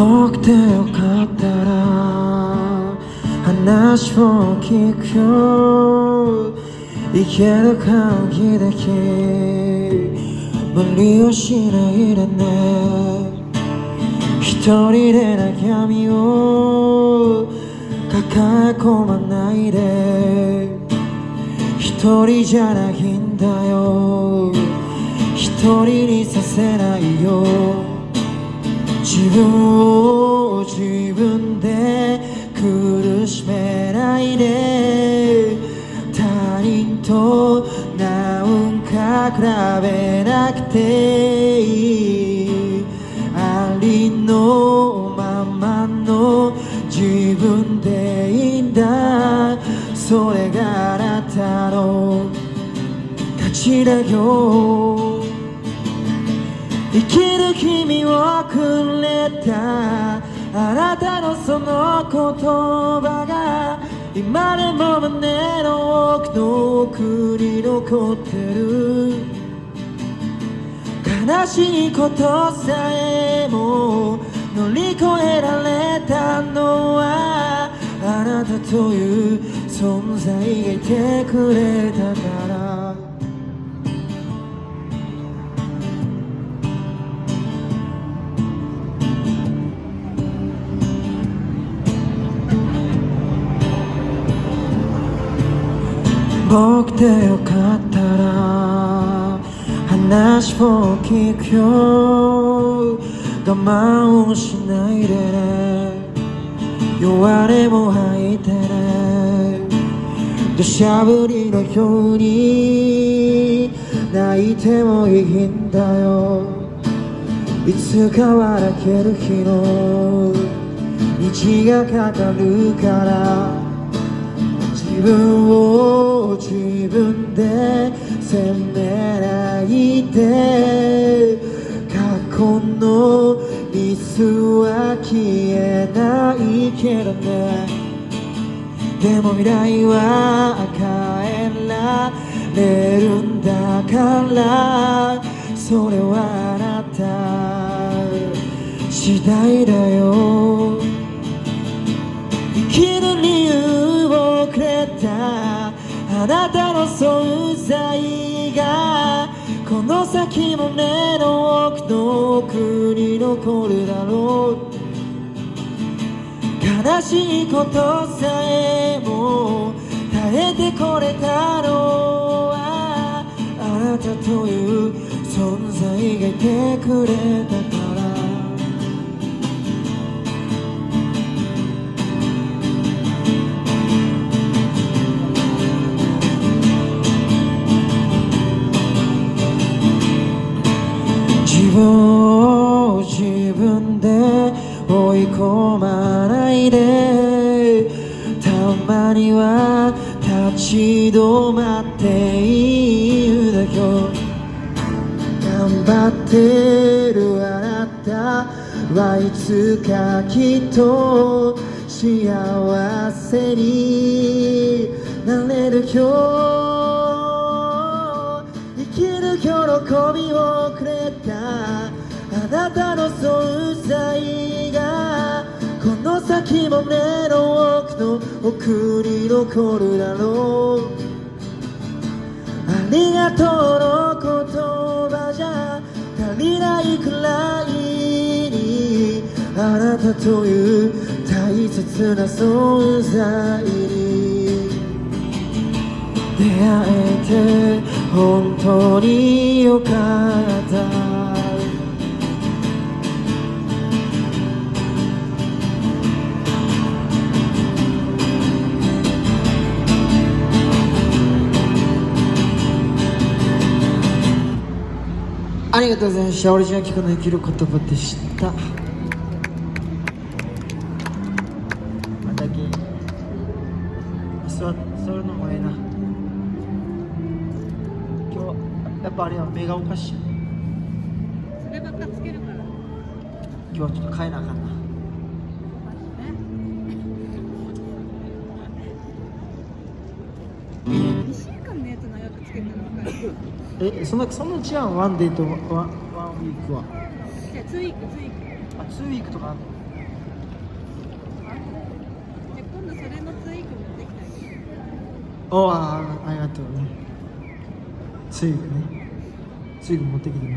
僕でよかったら話を聞くよ。いける限り無理をしないでね。一人で悩みを抱え込まないで。一人じゃないんだよ、一人にさせないよ。自分を自分で苦しめないで。他人となんか比べなくていい。ありのままの自分でいいんだ。それがあなたの価値だよ。生きる君をくれたあなたのその言葉が今でも胸の奥の奥に残ってる。悲しいことさえも乗り越えられたのはあなたという存在がいてくれたから。僕でよかったら話を聞くよ。我慢をしないでね。弱音も吐いてね。土砂降りのように泣いてもいいんだよ。いつか笑ける日の虹がかかるから。自分を自分で責めないで。過去のミスは消えないけどね。でも未来は変えられるんだから。それはあなた次第だよ。生きる理由をくれたあなたの存在がこの先胸の奥の奥に残るだろう。悲しいことさえも耐えてこれたのはあなたという存在がいてくれたから。自分を自分で追い込まないで。たまには立ち止まっているだよ。頑張ってるあなたはいつかきっと幸せになれるよ。生きる喜びをくれたあなたの存在がこの先も胸の奥の奥に残るだろう。ありがとうの言葉じゃ足りないくらいにあなたという大切な存在に出会えて本当によかった。ありがとうございました。オリジナル曲の生きる言葉でした。また座るのもええな。今日やっぱあれは目がおかしい。 そればっかつけるから。 今日はちょっと変えなあかんな。 2週間のやつ長くつけたら分かる。 そんな違うワンデーとワンウィークは。 じゃあ2ウィーク。 あ、2ウィークとかあるの。 ありがとうね。つゆね。つゆ持ってきてね。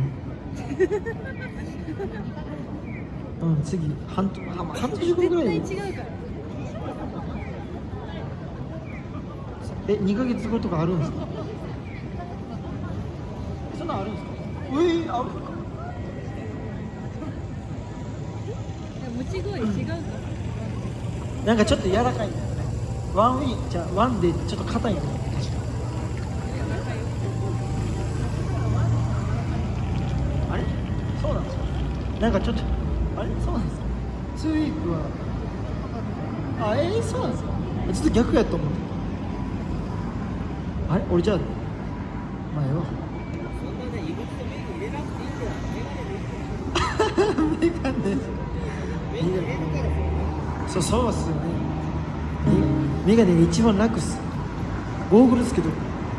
うん、次半年後ぐらい。 絶対違うから。 2ヶ月後とかあるんですか？そんなんあるんですか？あるんか。 もち声違うから。 なんかちょっと柔らかいんだよね。ワンでちょっと硬いんだよね。確かあれそうなんですか？なんかちょっとあれそうなんですか？2ウィークはそうなんですか？ちょっと逆やと思って。あれ俺じゃあ前はそんなね、異物とメイク入れなくていいんだよ。メガネ。 メガネメイク入れるからそうっすよね。メガネが一番楽っす。ゴーグルですけど。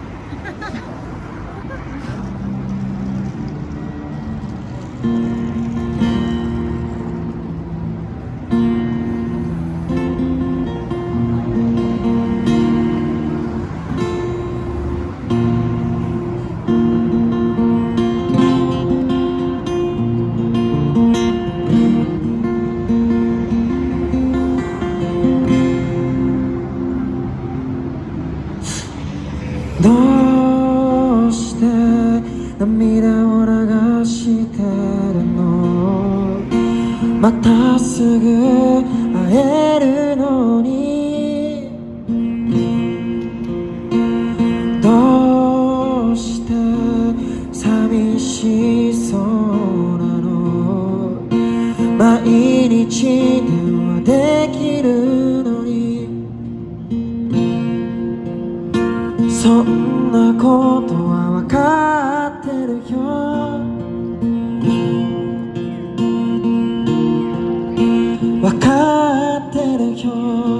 どうして涙を流してるの？またすぐ会えるのに。どうして寂しそうなの？毎日電話できるのに。そんなことは分かってるよ。分かってるよ。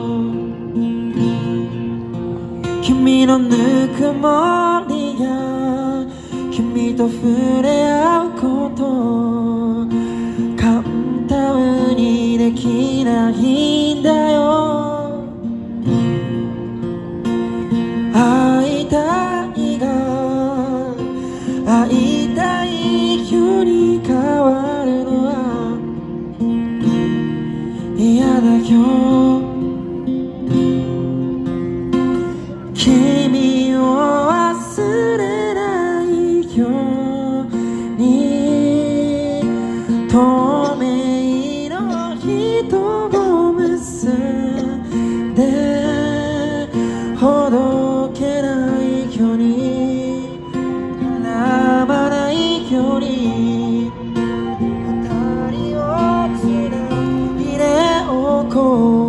君のぬくもりや君と触れ合うこと簡単にできないんだよ。会いたいが会いたいより変わるのは嫌だよ。君を忘れないように透明の糸を結んでほどけないように並ばないように二人をつないでおこう。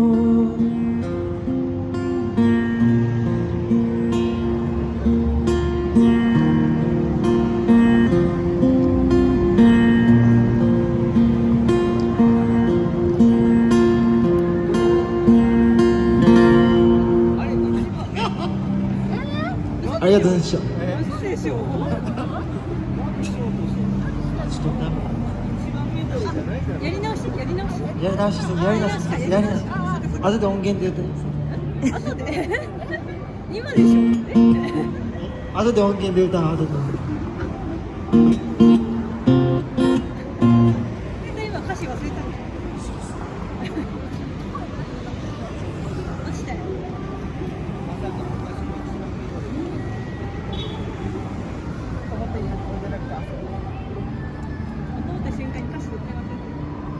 ありがとうございました。 嘘でしょ。 ちょっとやり直し。 やり直し。後で音源で言って後で。今でしょ。 後で音源で歌う。後で今歌詞忘れたの。落ちたよ。思った瞬間に歌詞言ってません。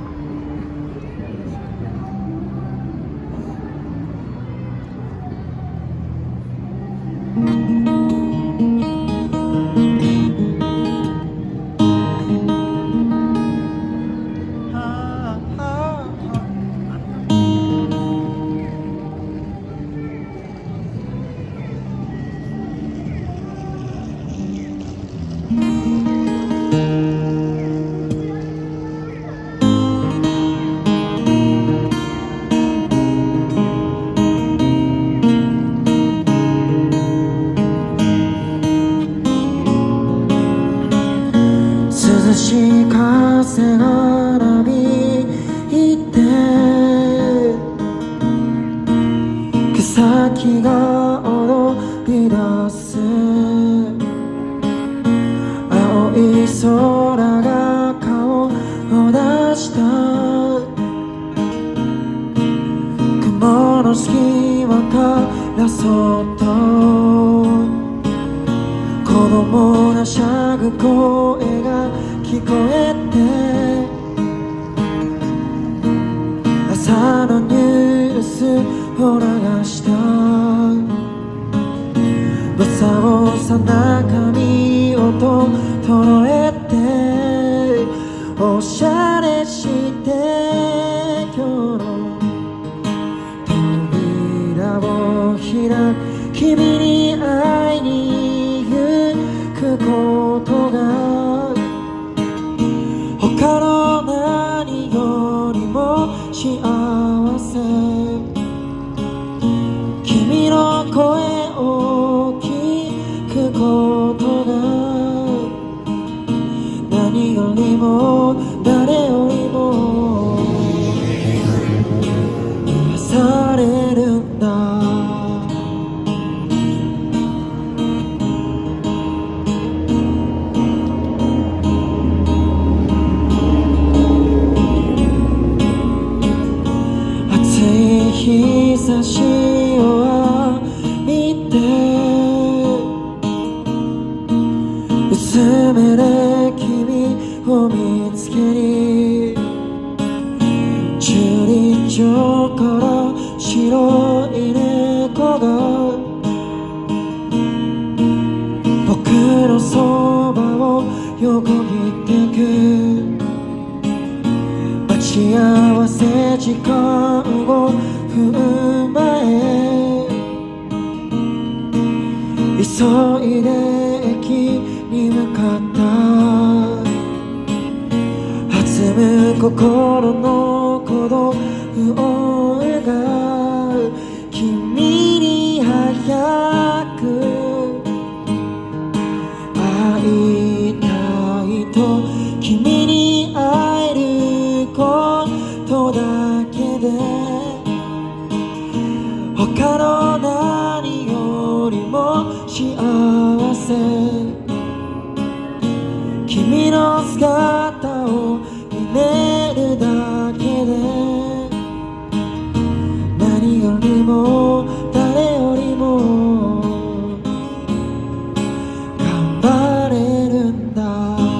涼しい風がなびいて草木が踊り出す青い空が顔を出した雲の隙間からそっと子供がしゃぐ声が聞こえて朝のニュースを流したわさわさな髪音揃えておしゃれして今日の扉を開く君に会いに行くことが他の何よりも幸せ君の声を聞くことが何よりも誰よりも癒されるんだ暑い日差しを浴びて薄めで君を見つけに駐輪場から白い猫が僕のそばを横切ってく待ち合わせ時間を踏まえ急いで駅に向かった弾む心の鼓動が君に早く会いたいと君に会えることだけで他の何よりも幸せ君の姿を見れるだけで何よりも誰よりも頑張れるんだ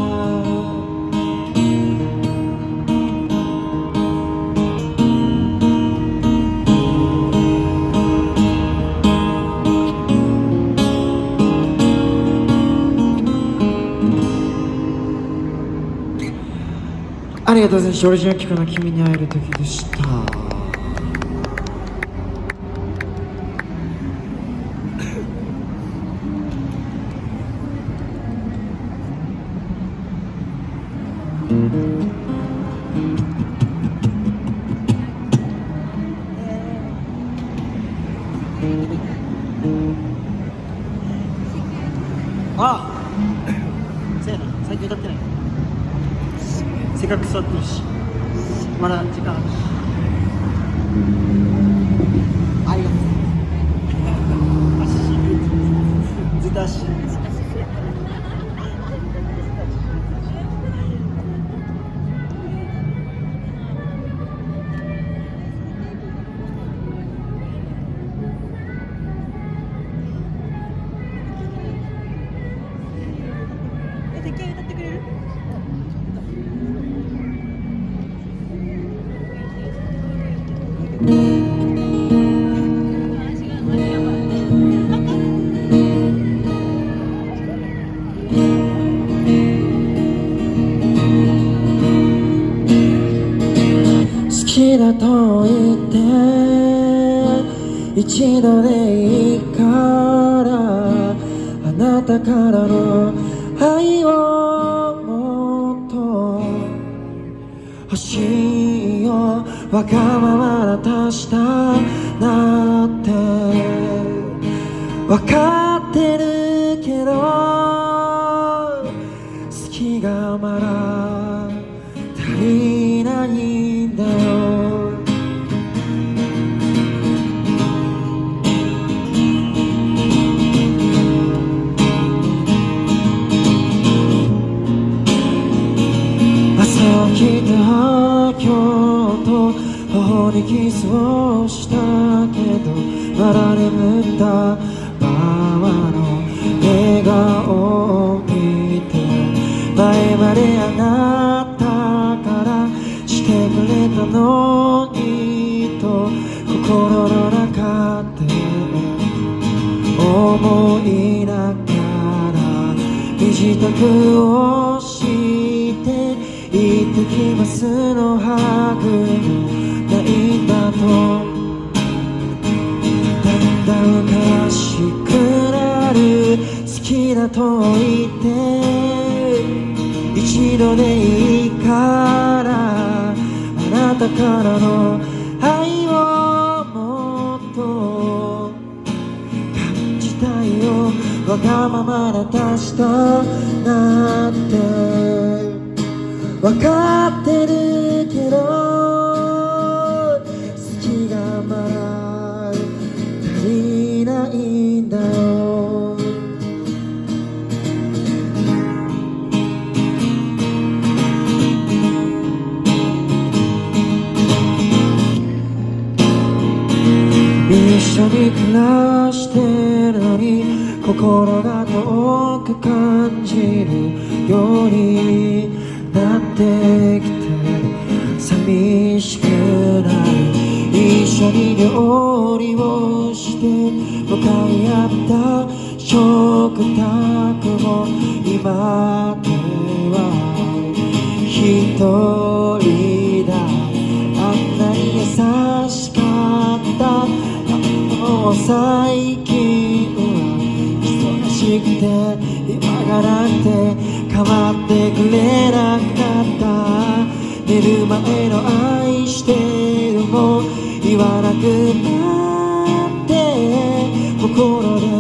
ありがとうございました。オリジナル曲の君に会える時でした。 あせやな、最近歌ってない。せっかく座ってるしまだ時間あるしありがとうずっと足絶対歌ってくれる？ 好きだと言って一度でいいからあなたからの愛をもっと欲しいよわがままな確かなってわかってるけど好きがまだ足りないんだよ後にキスをしたけどまだ眠ったままの笑顔を見て、前まであなたからしてくれたのにと心の中で思いながら身支度をして行ってきますのハグもないんだと、だんだん悲しくなる、好きだと言って一度でいいからあなたからの愛をもっと感じたいよ、わがままな私となってわかってるけど好きがまだ足りないんだよ。一緒に暮らしてるのに心が遠く感じるようになってきて寂しくなる、一緒に料理をして向かい合った食卓も今では一人だ、あんなに優しかったもう最近は忙しくて今がなくて構ってくれなかった、寝る前の愛してるも言わなくなって心で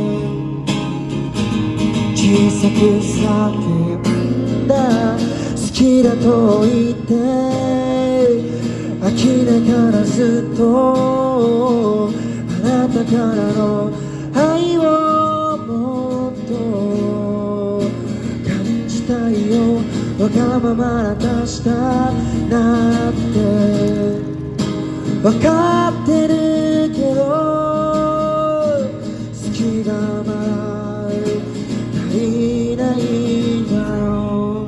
小さく叫んだ、好きだと言って呆れからずっとあなたからの愛をもっと感じたいよ、わがままな私だなってわかってるけど好きがまだ足りないんだよ。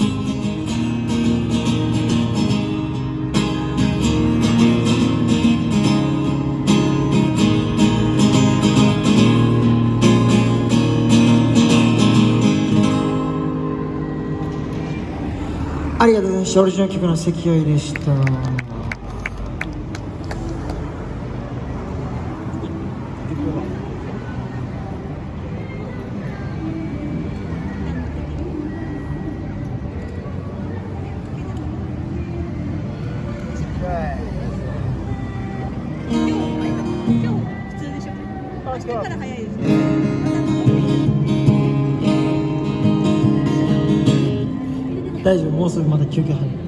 ありがとうございました。オリジナル曲の関酔でした。大丈夫、もうすぐまだ休憩入る。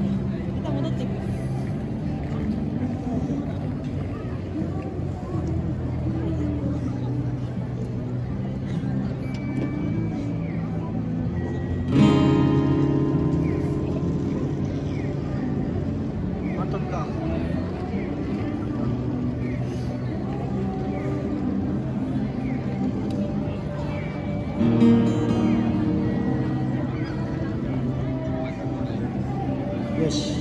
よし。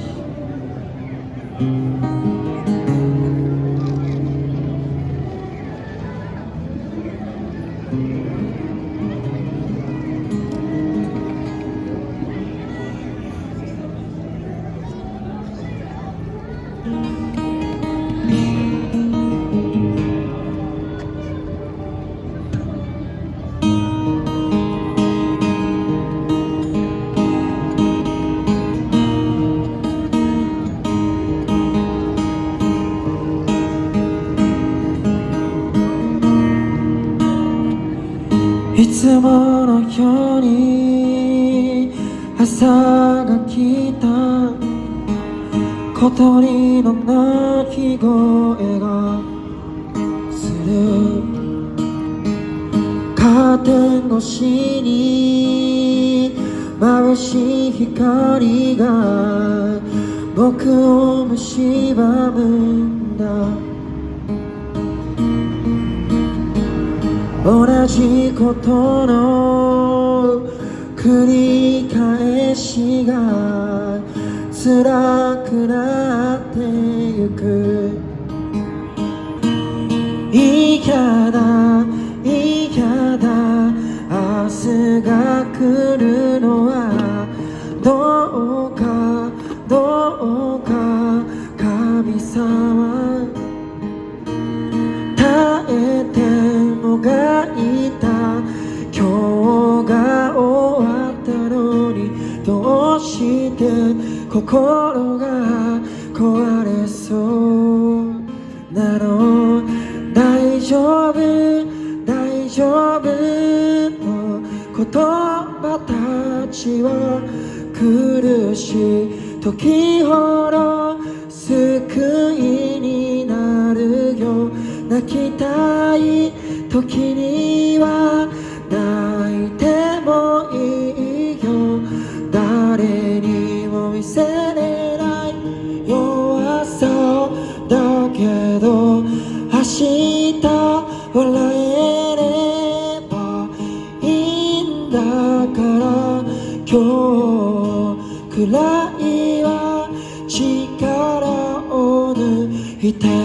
いつものように朝が来た、小鳥の鳴き声がする、カーテン越しに眩しい光が僕を蝕む、 な同じことの繰り返しが辛くなってゆく嫌だ嫌だ明日が来るのはどうかどうか神様耐えてもがいた今日が終わったのにどうして心が壊れそうなの大丈夫大丈夫の言葉たちは苦しい時ほど救いになるよ泣きたい時には泣いてもいいよ誰にも見せれない弱さだけど明日笑えればいいんだから今日くらいは力を抜いて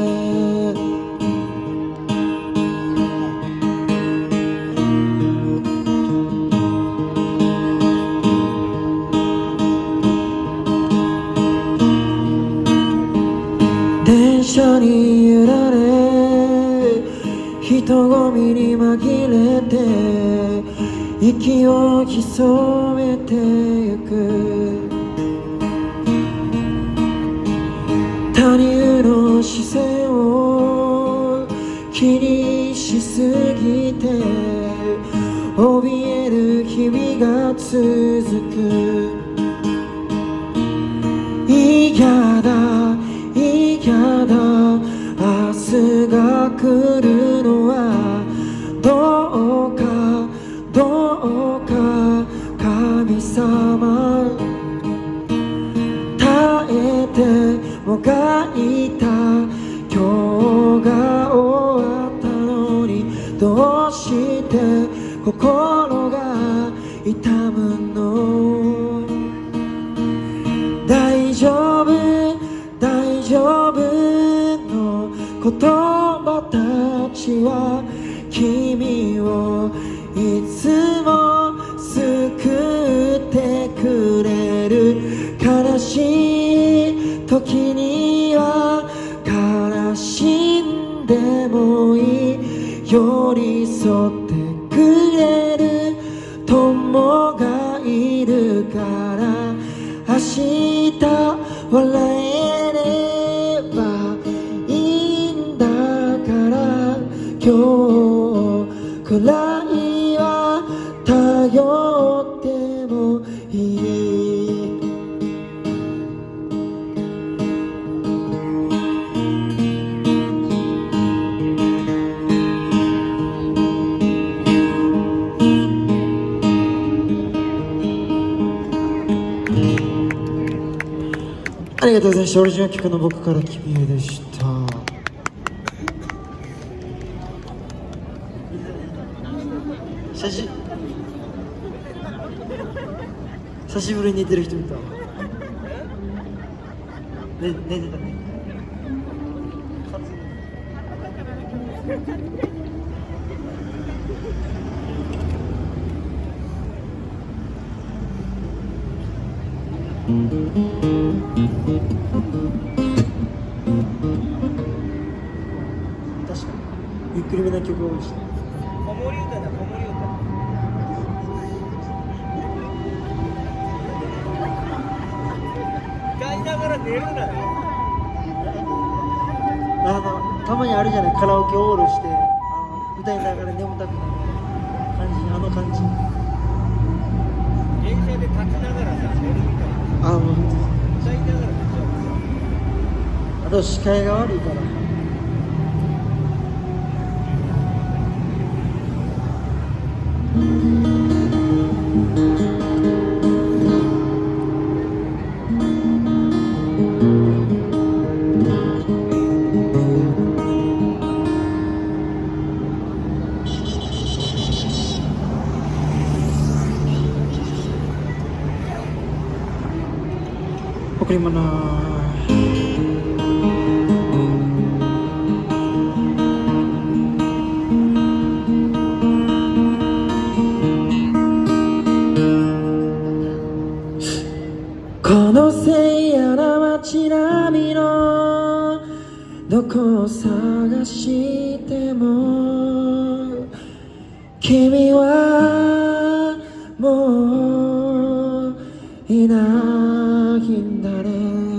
電車に揺られ人混みに紛れて息を潜めてゆく他人の視線を気にしすぎて怯える日々が続く嫌だ嫌だ明日が来るのはどうかどうか神様耐えてもがいた今日が終わったのにどうして心が痛むの大丈夫大丈夫の言葉たちは君をいつも救ってくれる悲しい時には悲しんでもいい寄り添ってくれる友がいるから明日笑えればいいんだから今日くらいは頼ってもいいありがとうございました。オリジナル曲の僕から君へでした。久しぶりに寝てる人見た。寝てたね。確かにゆっくりめな曲が多いし、子守歌だ、子守歌。歌いながら寝るなよ。たまにあるじゃない、カラオケオールして歌いながら眠たくなる感じ、あの感じ。電車で立ちながらさ、寝るみたいな。もう歌いながら寝ちゃう。あと視界が悪いから。 り物この聖夜な街並みのどこを探しても君はもういないんだね。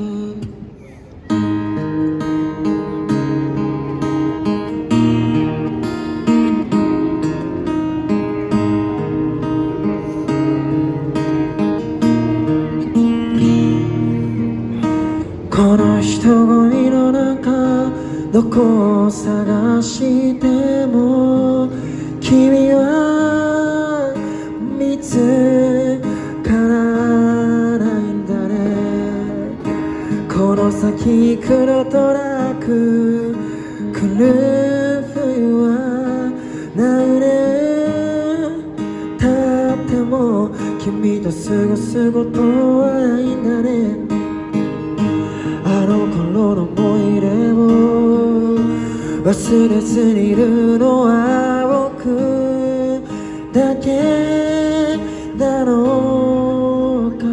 この人混みの中どこを探しても君は見つからないんだね。この先黒トラック来る冬はないね。たっても君と過ごすことはないんだね。あの頃の思い出を忘れずにいるのは僕だけだろうから。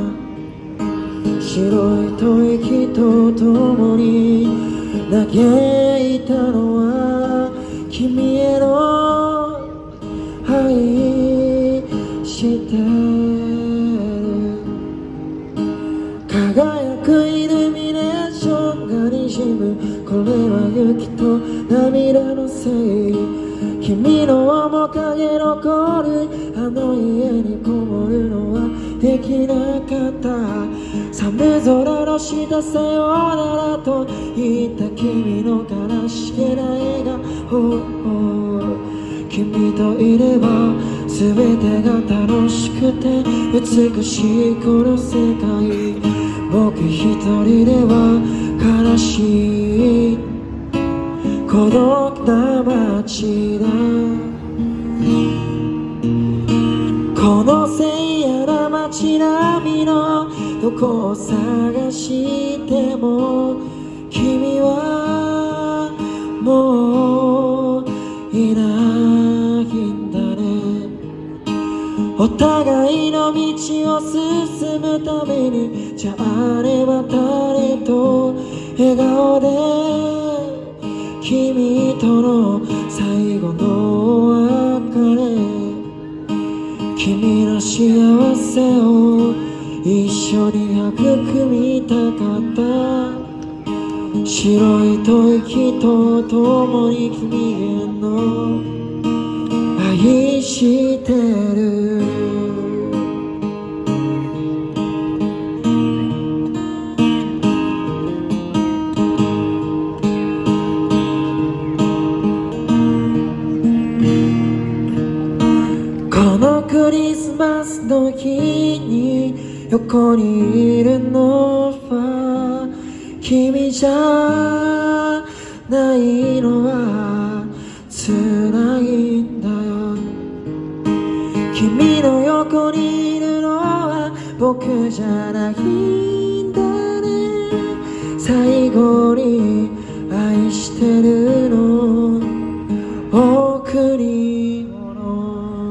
白い吐息とともに嘆いたのは君への愛してる。輝くイルミネーションがにじむ。これは雪と涙のせい。君の面影残るあの家にこもるのはできなかった。寒空の下さよならと言った君の悲しげな笑顔。君といれば全てが楽しくて美しいこの世界。僕一人では悲しい孤独な街だ。この聖夜な街並みのどこを探しても君はもういないんだね。お互いの道を進むためにじゃあれは誰と笑顔で君との最後の別れ。君の幸せを一緒に育みたかった。白い吐息とともに君への愛してる。このクリスマスの日に横にいるのは君じゃないのは辛いんだよ。君の横にいるのは僕じゃないんだね。最後に愛してるの贈り物。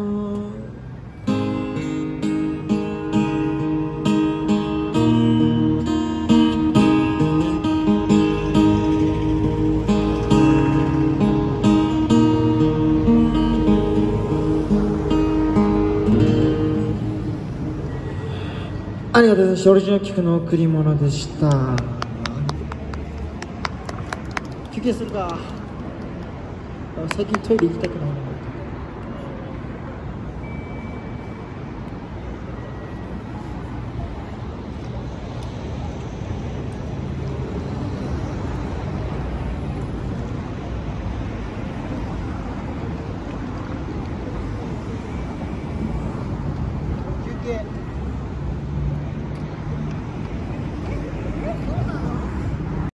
ありがとうございました。オリジナル曲の贈り物でした。休憩するか。最近トイレ行きたくないな。休憩。